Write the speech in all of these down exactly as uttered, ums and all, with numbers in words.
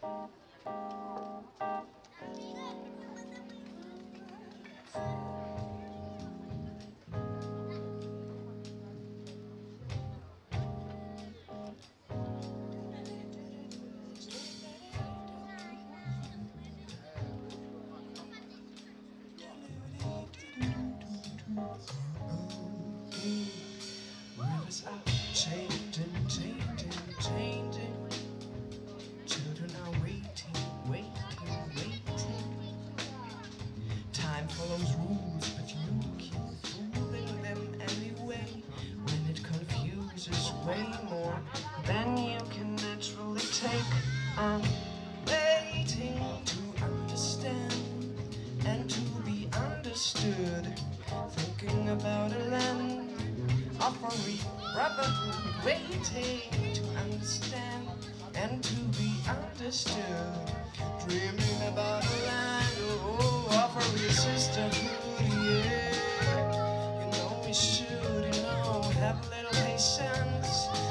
Rivers are changing, changing, changing. Children are waiting, waiting, waiting. Time follows rules, but you keep fooling them anyway. When it confuses way more than you can naturally take. I'm waiting to understand and to be understood. Thinking about a land offering brotherhood, waiting to understand and to be understood. Dreaming about a land, oh, offering sisterhood, yeah. You know we should, you know, have a little patience.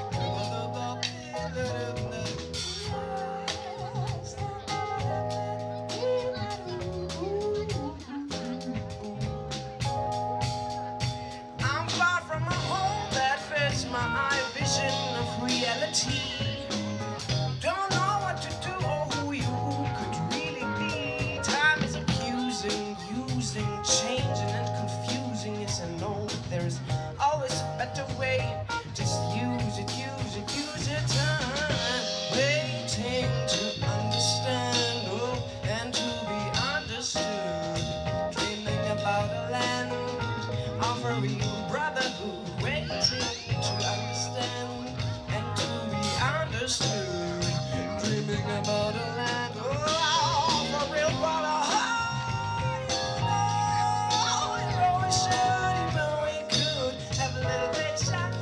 My vision of reality. Don't know what to do or who you could really be. Time is accusing, using, changing and confusing. Yes, I know that there is always a better way. Just use it, use it, use it. Time waiting to understand, oh, and to be understood. Dreaming about a land of a real brotherhood, waiting to understand and to be understood. Dreaming about a land, oh, for real brotherhood. You know, you know we should, you know we could have a little patience.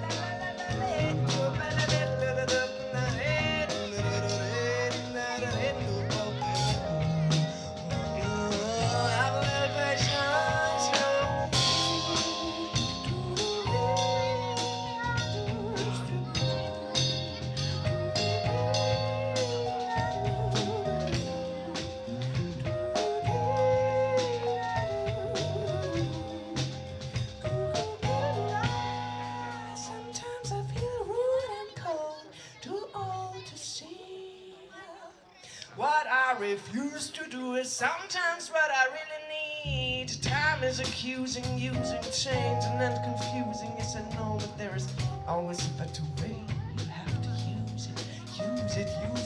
Have a little patience. What I refuse to do is sometimes what I really need. Time is accusing, using, changing and confusing. Yes, I know, but there is always a better way. You have to use it, use it, use it.